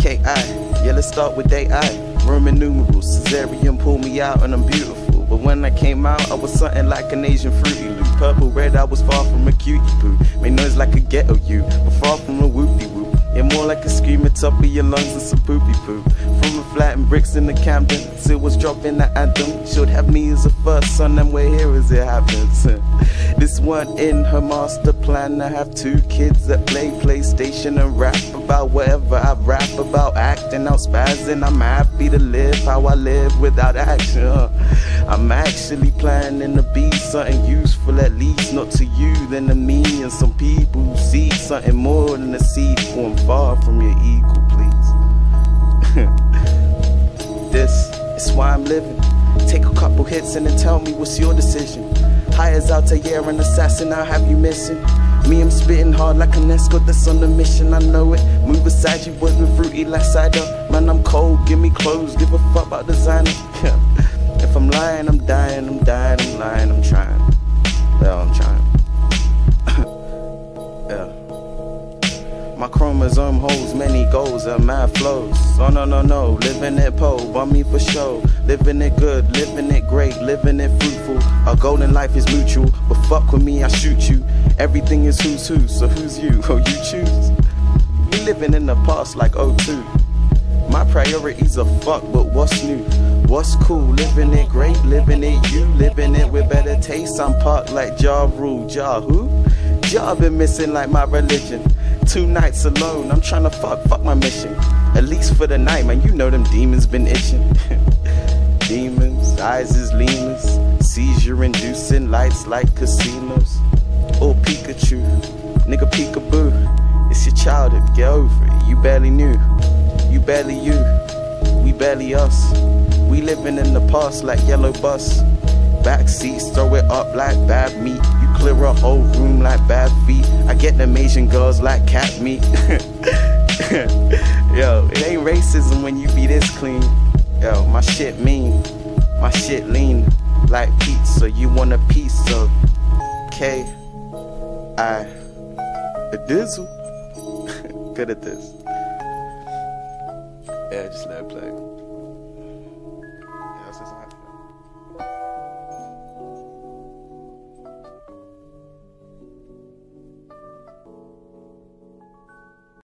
K.I. Yeah, let's start with day I. Roman numerals, cesarean pull me out and I'm beautiful. But when I came out, I was something like an Asian Fruity Loop. Purple red, I was far from a cutie poo. Made noise like a ghetto you, but far from a whoopie whoop. Yeah, more like a scream at top of your lungs and some poopy poo. From a flat and bricks in the Camden, still was dropping the anthem. Should have me as a first son, and we're here as it happens. This one in her master plan. I have 2 kids that play PlayStation and rap about whatever I rap about. Acting out, spazzing. I'm happy to live how I live without action. I'm actually planning to be something useful, at least not to you, then to me and some people who see something more than a seed form. Far from your equal, please. This is why I'm living. Take a couple hits and then tell me what's your decision. Hires Altair and Assassin, I'll have you missing. Me, I'm spitting hard like an escort that's on a mission, I know it. Move aside, you boys been fruity like cider. Man, I'm cold, give me clothes, give a fuck about designer. If I'm lying, I'm dying, I'm dying, I'm lying, I'm trying. Yeah, I'm trying. Yeah. My chromosome holds many goals and mad flows. Oh no, no, no, living it pole, want me for show. Living it good, living it great, living it fruitful. Our goal in life is mutual, but fuck with me, I shoot you. Everything is who's who, so who's you? Oh, you choose. We living in the past like '02. My priorities are fuck, but what's new? What's cool? Living it great, living it you, living it with better taste. I'm parked like Ja Rule, Ja who? Ja been missing like my religion. 2 nights alone, I'm tryna fuck my mission. At least for the night, man, you know them demons been itching. Demons, eyes is lemurs, seizure inducing lights like casinos. Or Pikachu, nigga peekaboo. It's your childhood, get over it, you barely knew. You barely you, we barely us. We living in the past like yellow bus. Back seats, throw it up like bad meat. You clear a whole room like bad feet. I get them Asian girls like cat meat. Yo, it ain't racism when you be this clean. Yo, my shit mean, my shit lean like pizza. You want a piece of K.I. A dizzle. Good at this. Yeah, just let it play.